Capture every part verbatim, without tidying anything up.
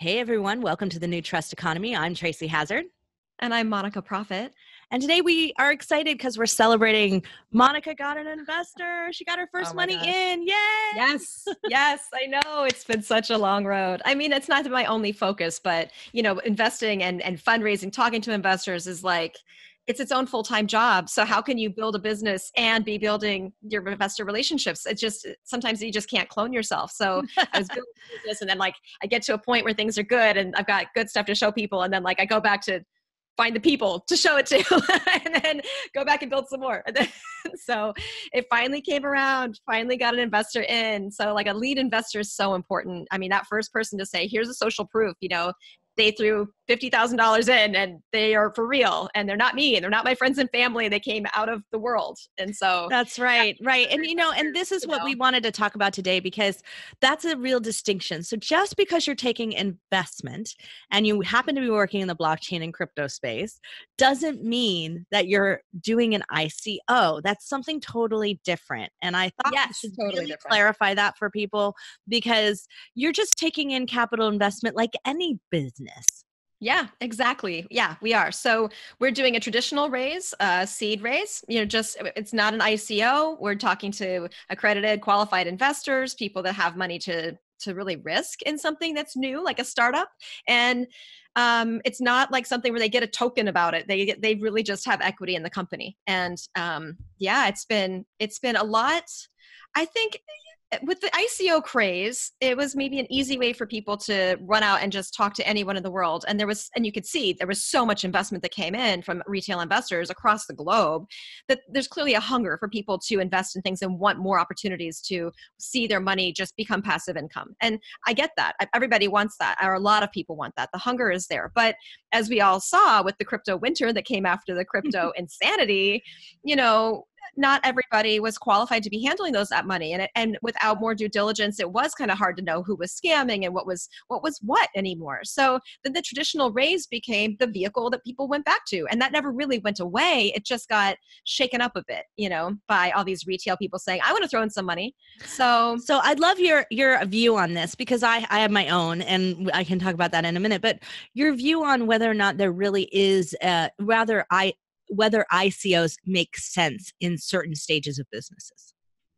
Hey everyone, welcome to the New Trust Economy. I'm Tracy Hazard. And I'm Monika Profit. And today we are excited because we're celebrating Monika got an investor. She got her first Oh my money gosh. in. Yay! Yes, yes, I know. It's been such a long road. I mean, it's not my only focus, but you know, investing and, and fundraising, talking to investors is like, it's its own full-time job. So how can you build a business and be building your investor relationships? It's just, sometimes you just can't clone yourself. So I was building a business and then like, I get to a point where things are good and I've got good stuff to show people. And then like, I go back to find the people to show it to and then go back and build some more. And then, so it finally came around, finally got an investor in. So like a lead investor is so important. I mean, that first person to say, here's a social proof, you know, they threw fifty thousand dollars in and they are for real and they're not me and they're not my friends and family. They came out of the world. And so that's right. Right. And, you know, and this is what we wanted to talk about today because that's a real distinction. So just because you're taking investment and you happen to be working in the blockchain and crypto space doesn't mean that you're doing an I C O. That's something totally different. And I thought yes, we should totally really different. clarify that for people because you're just taking in capital investment like any business. Yeah, exactly. Yeah, we are. So we're doing a traditional raise, uh, seed raise. You know, just it's not an I C O. We're talking to accredited, qualified investors, people that have money to to really risk in something that's new, like a startup. And um, it's not like something where they get a token about it. They they really just have equity in the company. And um, yeah, it's been it's been a lot. I think with the I C O craze, it was maybe an easy way for people to run out and just talk to anyone in the world. And there was, and you could see there was so much investment that came in from retail investors across the globe that there's clearly a hunger for people to invest in things and want more opportunities to see their money just become passive income. And I get that. Everybody wants that, or a lot of people want that. The hunger is there. But as we all saw with the crypto winter that came after the crypto insanity, you know, not everybody was qualified to be handling those that money, and it, and without more due diligence, it was kind of hard to know who was scamming and what was what was what anymore. So then the traditional raise became the vehicle that people went back to, and that never really went away. It just got shaken up a bit, you know, by all these retail people saying, "I want to throw in some money." So, so I'd love your your view on this because I I have my own, and I can talk about that in a minute. But your view on whether or not there really is, uh, rather I. whether I C Os make sense in certain stages of businesses.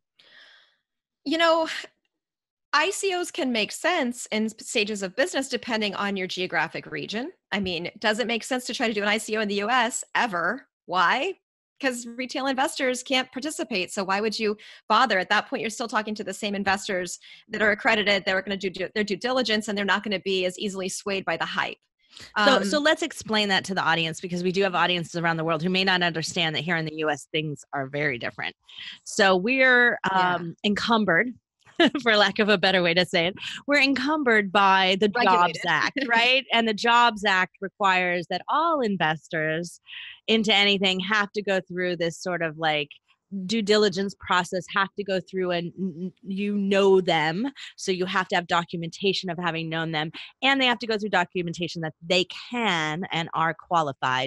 You know, I C Os can make sense in stages of business depending on your geographic region. I mean, does it make sense to try to do an I C O in the U S ever? Why? Because retail investors can't participate. So why would you bother? At that point, you're still talking to the same investors that are accredited. They're going to do their due diligence, and they're not going to be as easily swayed by the hype. So, Um, so let's explain that to the audience because we do have audiences around the world who may not understand that here in the U S things are very different. So we're um, yeah. encumbered, for lack of a better way to say it, we're encumbered by the Regulated. Jobs Act, right? And the Jobs Act requires that all investors into anything have to go through this sort of like due diligence process, have to go through and you know them. So you have to have documentation of having known them, and they have to go through documentation that they can and are qualified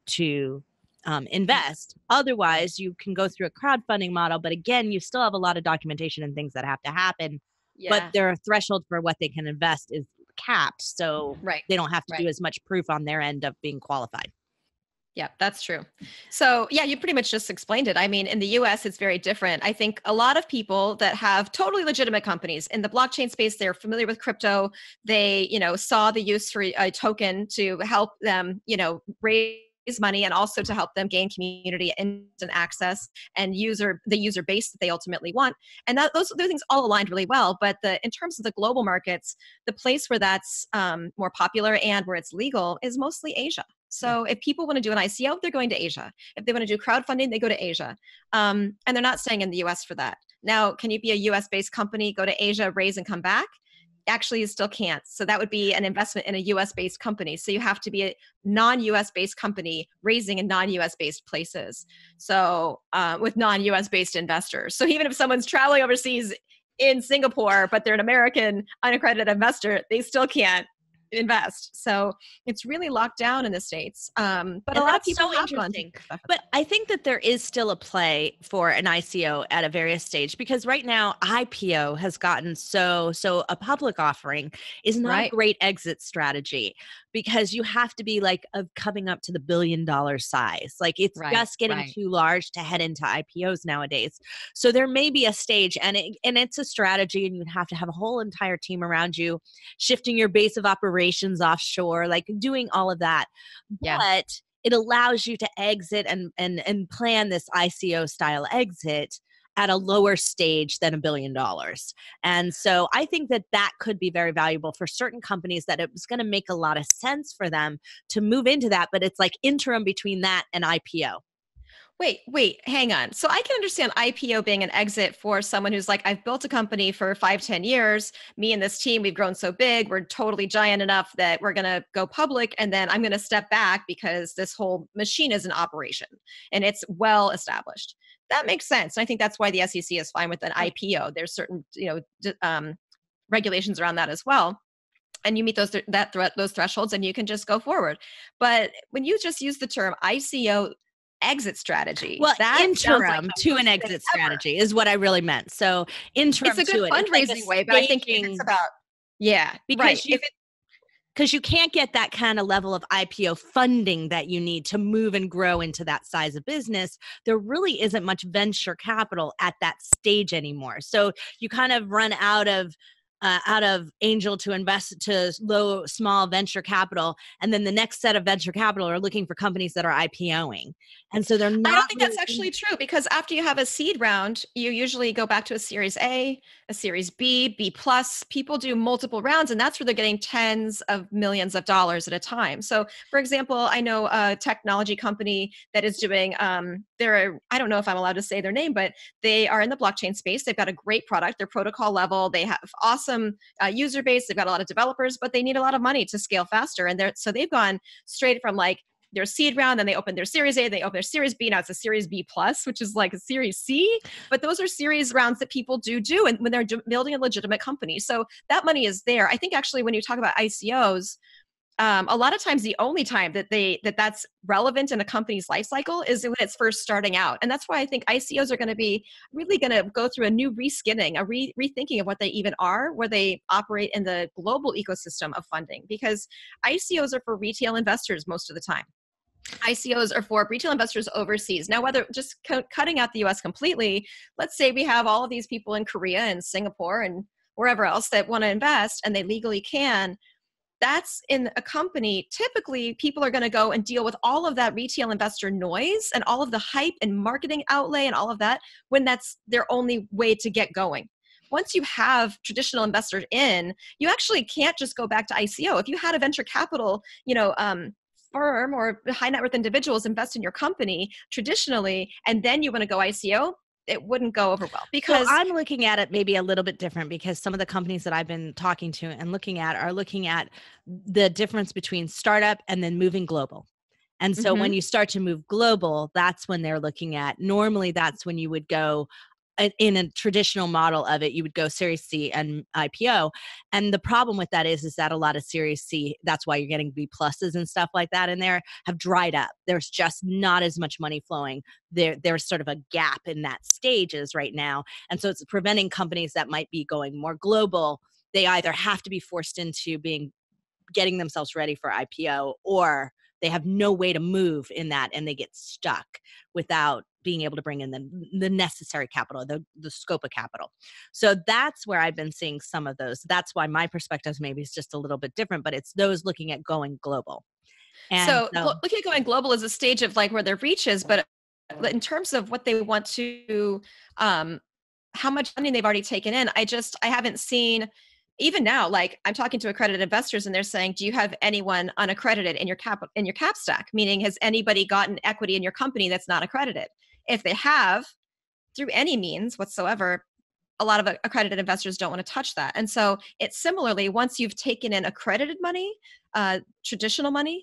to um, invest. Otherwise, you can go through a crowdfunding model, but again, you still have a lot of documentation and things that have to happen, yeah. But their threshold for what they can invest is capped. So right. they don't have to right. do as much proof on their end of being qualified. Yeah, that's true. So yeah, you pretty much just explained it. I mean, in the U S, it's very different. I think a lot of people that have totally legitimate companies in the blockchain space, they're familiar with crypto. They, you know, saw the use for a token to help them, you know, raise money and also to help them gain community instant access and user the user base that they ultimately want. And that, those, those things all aligned really well. But the in terms of the global markets, the place where that's um, more popular and where it's legal is mostly Asia. So if people want to do an I C O, they're going to Asia. If they want to do crowdfunding, they go to Asia. Um, and they're not staying in the U S for that. Now, can you be a U S-based company, go to Asia, raise and come back? Actually, you still can't. So that would be an investment in a U S-based company. So you have to be a non-U S-based company raising in non-U S-based places. So uh, with non-U S-based investors. So even if someone's traveling overseas in Singapore, but they're an American unaccredited investor, they still can't invest. So it's really locked down in the States. Um, but And a lot of that's people so have gone to interesting. stuff. But I think that there is still a play for an I C O at a various stage, because right now I P O has gotten so, so a public offering is not a Right. great exit strategy, because you have to be like of coming up to the billion dollar size. Like it's Right. just getting Right. too large to head into I P Os nowadays. So there may be a stage, and it, and it's a strategy, and you'd have to have a whole entire team around you, shifting your base of operations offshore, like doing all of that. Yeah. But it allows you to exit and and and plan this I C O style exit at a lower stage than a billion dollars. And so I think that that could be very valuable for certain companies, that it was going to make a lot of sense for them to move into that, but it's like interim between that and I P O. Wait, wait, hang on. So I can understand I P O being an exit for someone who's like, I've built a company for five, ten years. Me and this team, we've grown so big. We're totally giant enough that we're going to go public. And then I'm going to step back because this whole machine is in operation and it's well established. That makes sense. And I think that's why the S E C is fine with an I P O. There's certain, you know, d- um, regulations around that as well. And you meet those th- that threat those thresholds and you can just go forward. But when you just use the term I C O exit strategy, Well, that sounds like interim the to an worst thing exit ever. strategy is what I really meant. So It's interim a good to it. It's like a fundraising way, but I think if it's staging, about, yeah, right. because you If it, because you can't get that kind of level of I P O funding that you need to move and grow into that size of business. There really isn't much venture capital at that stage anymore. So you kind of run out of uh, out of angel to invest to low, small venture capital. And then the next set of venture capital are looking for companies that are IPOing. And so they're I don't not think that's really. actually true because after you have a seed round, you usually go back to a series A, a series B, B plus. People do multiple rounds, and that's where they're getting tens of millions of dollars at a time. So, for example, I know a technology company that is doing. Um, they're I don't know if I'm allowed to say their name, but they are in the blockchain space. They've got a great product. They're protocol level. They have awesome uh, user base. They've got a lot of developers, but they need a lot of money to scale faster. And they're so they've gone straight from like their seed round, then they opened their series A, they opened their series B. Now it's a series B plus, which is like a series C. But those are series rounds that people do do, and when they're building a legitimate company, so that money is there. I think actually when you talk about I C Os, um, a lot of times the only time that they that that's relevant in a company's life cycle is when it's first starting out, and that's why I think I C Os are going to be really going to go through a new reskinning, a re- rethinking of what they even are, where they operate in the global ecosystem of funding, because I C Os are for retail investors most of the time. I C Os are for retail investors overseas. Now, whether just cu- cutting out the U S completely, let's say we have all of these people in Korea and Singapore and wherever else that want to invest and they legally can. That's in a company. Typically, people are going to go and deal with all of that retail investor noise and all of the hype and marketing outlay and all of that when that's their only way to get going. Once you have traditional investors in, you actually can't just go back to I C O. If you had a venture capital, you know, um, firm or high net worth individuals invest in your company traditionally, and then you want to go I C O, it wouldn't go over well So because I'm looking at it maybe a little bit different, because some of the companies that I've been talking to and looking at are looking at the difference between startup and then moving global. And so when Mhm. you start to move global, that's when they're looking at, normally that's when you would go uh, in a traditional model of it, you would go Series C and I P O. And the problem with that is, is that a lot of Series C, that's why you're getting B pluses and stuff like that in there, have dried up. There's just not as much money flowing. There, there's sort of a gap in that stages right now. And so it's preventing companies that might be going more global. They either have to be forced into being getting themselves ready for I P O, or they have no way to move in that and they get stuck without being able to bring in the, the necessary capital, the, the scope of capital. So that's where I've been seeing some of those. That's why my perspective maybe is just a little bit different, but it's those looking at going global. And So so glo- looking at going global is a stage of like where their reach is, but in terms of what they want to, um, how much funding they've already taken in, I just I haven't seen. Even now, like I'm talking to accredited investors, and they're saying, "Do you have anyone unaccredited in your cap in your cap stack? Meaning, has anybody gotten equity in your company that's not accredited? If they have, through any means whatsoever." A lot of accredited investors don't want to touch that. And so it's similarly, once you've taken in accredited money, uh, traditional money,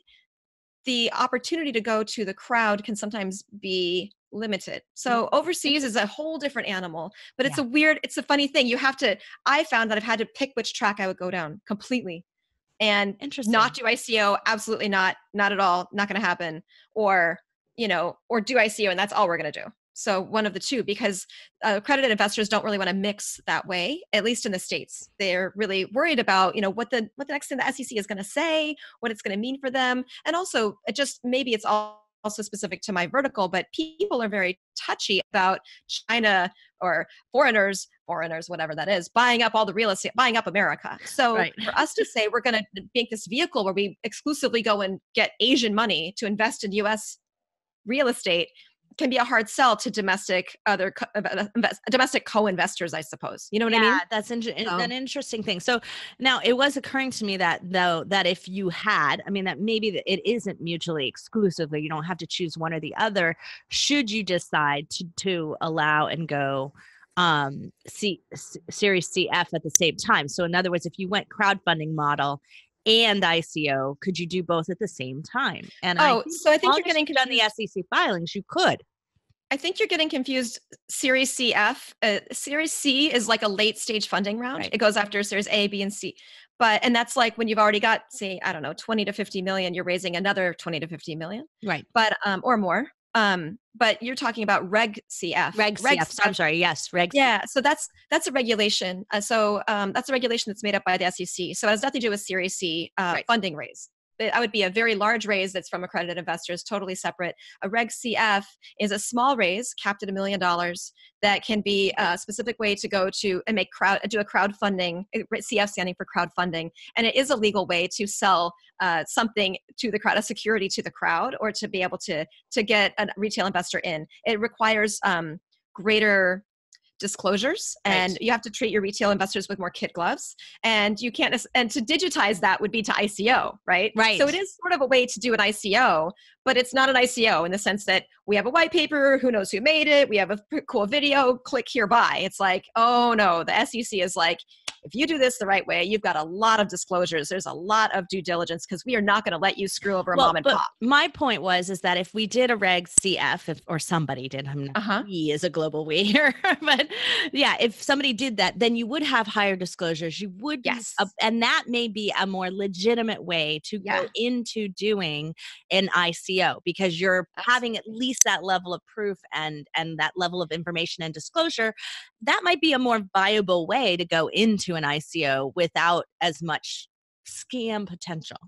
the opportunity to go to the crowd can sometimes be limited. mm, So overseas is a whole different animal, but it's yeah. a weird, it's a funny thing. You have to, I found that I've had to pick which track I would go down completely. and Interesting. not do I C O. Absolutely not. Not at all. Not going to happen. Or, you know, or do I C O and that's all we're going to do. So one of the two, because uh, accredited investors don't really want to mix that way, at least in the States. They're really worried about, you know, what the what the next thing the S E C is going to say, what it's going to mean for them. And also, it just maybe it's all also specific to my vertical, but people are very touchy about China or foreigners, foreigners, whatever that is, buying up all the real estate, buying up America. So Right. for us to say we're going to make this vehicle where we exclusively go and get Asian money to invest in U S real estate can be a hard sell to domestic other co- invest, domestic co-investors, I suppose. You know what I Yeah, mean? that's inter- So, an interesting thing. So now it was occurring to me that though that if you had, I mean, that maybe that it isn't mutually exclusively. You don't have to choose one or the other. Should you decide to to allow and go um C, S- Series C F at the same time? So in other words, if you went crowdfunding model and I C O, could you do both at the same time? And I oh, think so I as think long you're as getting you've done the confused. S E C filings, you could. I think you're getting confused. Series C F, uh, Series C is like a late stage funding round. Right. It goes after Series A, B, and C. But and that's like when you've already got, say, I don't know, twenty to fifty million, you're raising another twenty to fifty million, Right. but um, or more. Um, but you're talking about Reg C F. Reg Reg C F. So I'm C F, sorry. Yes, Reg C F. yeah. So that's that's a regulation. Uh, so um, that's a regulation that's made up by the S E C. So it has nothing to do with Series C uh, Right. funding raise. That would be a very large raise that's from accredited investors, totally separate. A Reg C F is a small raise capped at a million dollars that can be a specific way to go to and make crowd do a crowdfunding. C F standing for crowdfunding, and it is a legal way to sell uh, something to the crowd, a security to the crowd, or to be able to to get a retail investor in. It requires um, greater disclosures, and Right. you have to treat your retail investors with more kid gloves, and you can't and to digitize that would be to I C O, right? Right. So it is sort of a way to do an I C O, but it's not an I C O in the sense that we have a white paper, who knows who made it, we have a cool video, click here, buy. It's like, oh no, the S E C is like, if you do this the right way, you've got a lot of disclosures. There's a lot of due diligence because we are not going to let you screw over a Well, mom and but pop. my point was is that if we did a Reg C F, if, or somebody did, I'm not, Uh-huh. we is a global we here, but yeah, if somebody did that, then you would have higher disclosures. You would, be Yes. a, and that may be a more legitimate way to Yeah. go into doing an I C O because you're having at least that level of proof and and that level of information and disclosure. That might be a more viable way to go into an I C O without as much scam potential.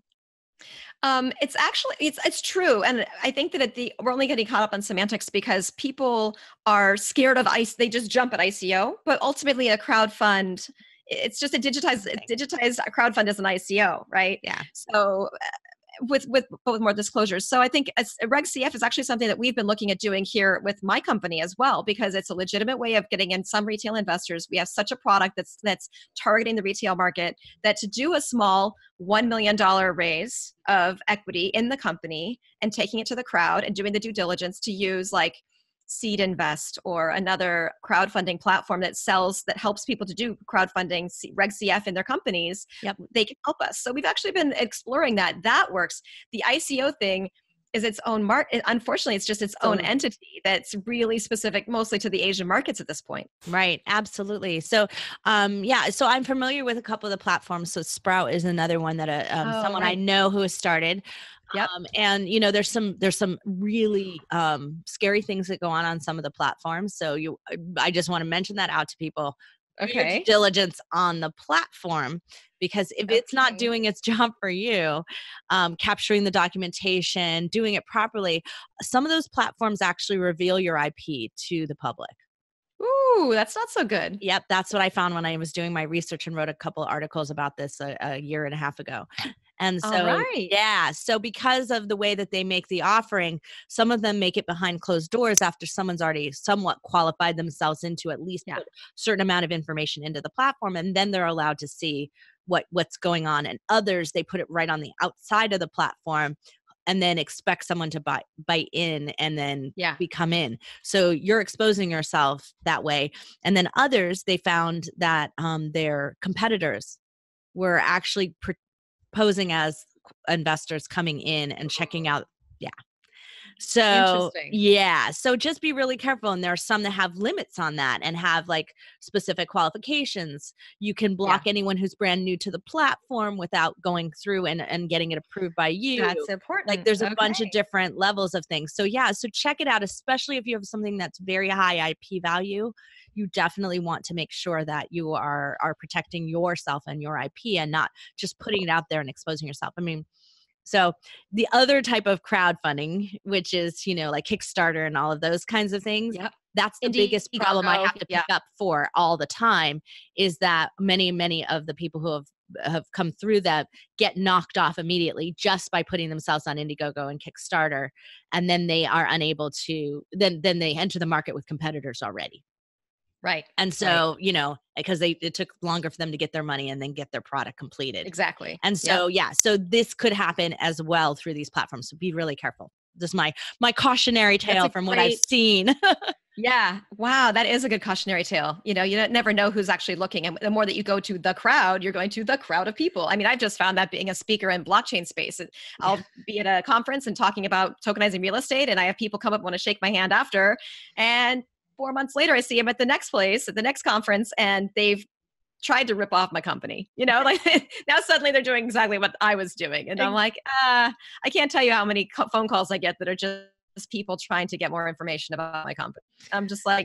Um, it's actually it's it's true, and I think that at the we're only getting caught up on semantics because people are scared of ice. They just jump at I C O, but ultimately a crowd fund, it's just a digitized digitized crowd fund as an I C O, right? Yeah. So with with but with more disclosures. So I think as, Reg C F is actually something that we've been looking at doing here with my company as well, because it's a legitimate way of getting in some retail investors. We have such a product that's that's targeting the retail market that to do a small one million dollars raise of equity in the company and taking it to the crowd and doing the due diligence to use like Seed Invest or another crowdfunding platform that sells, that helps people to do crowdfunding, Reg C F in their companies, Yep. they can help us. So we've actually been exploring that. That works. The I C O thing is its own market. Unfortunately, it's just its So, own entity that's really specific mostly to the Asian markets at this point. right. Absolutely. So, um, yeah, so I'm familiar with a couple of the platforms. So Sprout is another one that uh, um, Oh, someone I right. know who has started. Yep. Um, and you know, there's some there's some really um, scary things that go on on some of the platforms. So you, I just want to mention that out to people. Do your due Okay. diligence on the platform, because if it's not Okay. doing its job for you, um, capturing the documentation, doing it properly, some of those platforms actually reveal your I P to the public. Ooh, that's not so good. Yep, that's what I found when I was doing my research and wrote a couple of articles about this a, a year and a half ago. And All so, right. yeah, so because of the way that they make the offering, some of them make it behind closed doors after someone's already somewhat qualified themselves into at least Yeah. put a certain amount of information into the platform, and then they're allowed to see what what's going on. And others, they put it right on the outside of the platform and then expect someone to buy bite in and then Yeah. become in. So you're exposing yourself that way. And then others, they found that um, their competitors were actually pr- posing as investors coming in and checking out. Yeah. So Interesting. yeah, so just be really careful. And there are some that have limits on that and have like specific qualifications. You can block Yeah, anyone who's brand new to the platform without going through and, and getting it approved by you. that's Like important. there's a bunch of Okay. different levels of things. So yeah, so check it out, especially if you have something that's very high I P value. You definitely want to make sure that you are are protecting yourself and your I P and not just putting it out there and exposing yourself. I mean, so the other type of crowdfunding, which is, you know, like Kickstarter and all of those kinds of things, Yep. that's the biggest problem I Indiegogo. have to Yeah. pick up for all the time is that many, many of the people who have have come through that get knocked off immediately just by putting themselves on Indiegogo and Kickstarter. And then they are unable to, then, then they enter the market with competitors already. Right. And Right. so, you know, because they it took longer for them to get their money and then get their product completed. Exactly. And Yep. so, yeah, so this could happen as well through these platforms. So be really careful. This is my my cautionary That's tale a from what I've great. seen. Yeah. Wow. That is a good cautionary tale. You know, you don't- never know who's actually looking. And the more that you go to the crowd, you're going to the crowd of people. I mean, I've just found that being a speaker in blockchain space, it- Yeah. I'll be at a conference and talking about tokenizing real estate. And I have people come up, want to shake my hand after. And four months later, I see them at the next place, at the next conference, and they've tried to rip off my company. You know, like now suddenly they're doing exactly what I was doing. And I'm Ex- like, ah, I can't tell you how many co- phone calls I get that are just people trying to get more information about my company. I'm just like,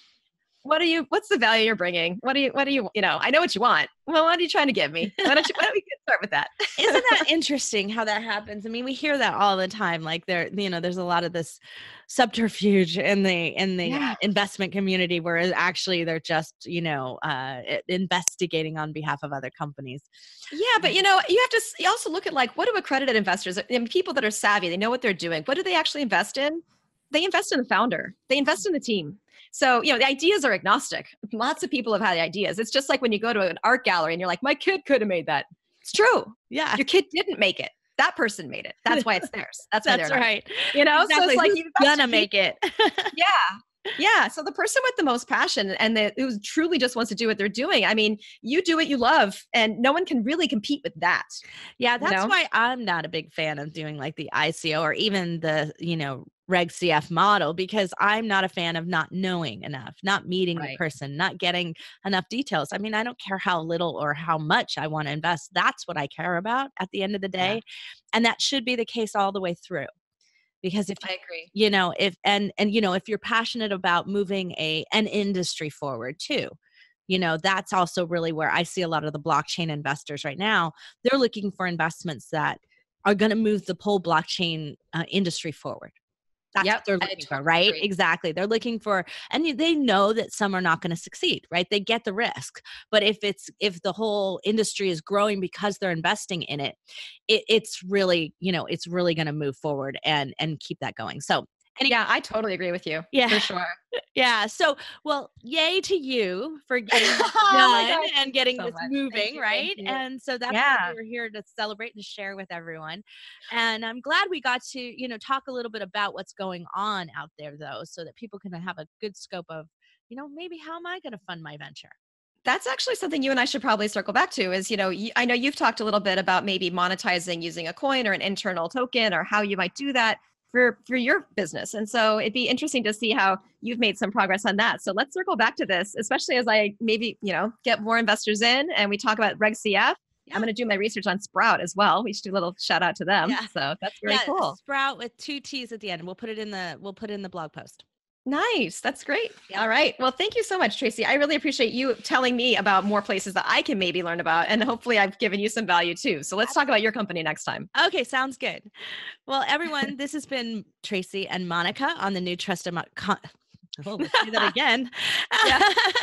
what are you, what's the value you're bringing? What do you, what do you, you know, I know what you want. Well, what are you trying to give me? Why don't you, why don't we start with that? Isn't that interesting how that happens? I mean, we hear that all the time. Like there, you know, there's a lot of this subterfuge in the in the uh, Yeah. investment community, whereas actually they're just, you know, uh, i- investigating on behalf of other companies. Yeah, but you know, you have to s- you also look at like what do accredited investors and people that are savvy, they know what they're doing. What do they actually invest in? They invest in the founder. They invest in the team. So, you know, the ideas are agnostic. Lots of people have had ideas. It's just like when you go to an art gallery and you're like, my kid could have made that. It's true. Yeah, Your kid didn't make it. That person made it. That's why it's theirs. That's why they're that's an art. right. You know, so it's Exactly. like Who's you invest gonna in people. make it? Yeah. Yeah. So the person with the most passion and the, who truly just wants to do what they're doing. I mean, you do what you love and no one can really compete with that. Yeah, You that's know? why I'm not a big fan of doing like the I C O or even the, you know, Reg C F model because I'm not a fan of not knowing enough, not meeting the Right. person, not getting enough details. I mean, I don't care how little or how much I want to invest. That's what I care about at the end of the Yeah. day. And that should be the case all the way through. Because if I agree. you know, if and and you know, if you're passionate about moving a an industry forward too, you know, that's also really where I see a lot of the blockchain investors right now. They're looking for investments that are going to move the whole blockchain uh, industry forward. That's what Yep. they're I looking for, totally right? agree. Exactly. They're looking for, and you- they know that some are not going to succeed, right? They get the risk. But if it's, if the whole industry is growing because they're investing in it, it it's really, you know, it's really going to move forward and, and keep that going. So, any, Yeah, I totally agree with you yeah. for sure. Yeah. So, well, yay to you for getting this Oh my done God. and getting So this much. Thank moving, you. Thank right? you. And so that's what Yeah. we were here to celebrate and share with everyone. And I'm glad we got to, you know, talk a little bit about what's going on out there, though, so that people can have a good scope of, you know, maybe how am I going to fund my venture? That's actually something you and I should probably circle back to is, you know, y- I know you've talked a little bit about maybe monetizing using a coin or an internal token or how you might do that for for your business. And so it'd be interesting to see how you've made some progress on that. So let's circle back to this, especially as I maybe, you know, get more investors in and we talk about Reg C F. I'm Yeah. going to do my research on Sprout as well. We should do a little shout out to them. Yeah. So that's very Yeah. cool. Sprout with two T's at the end. We'll put it in the, we'll put it in the blog post. Nice. That's great. Yep. All right. Well, thank you so much, Tracy. I really appreciate you telling me about more places that I can maybe learn about. And hopefully I've given you some value too. So let's talk about your company next time. Okay, sounds good. Well, everyone, this has been Tracy and Monica on the new Trust Emo- Con- Oh, let's do that again. Yeah.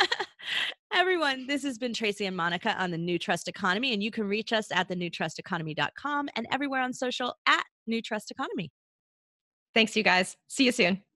Everyone, this has been Tracy and Monica on the New Trust Economy, and you can reach us at the new trust economy dot com and everywhere on social at New Trust Economy. Thanks, you guys. See you soon.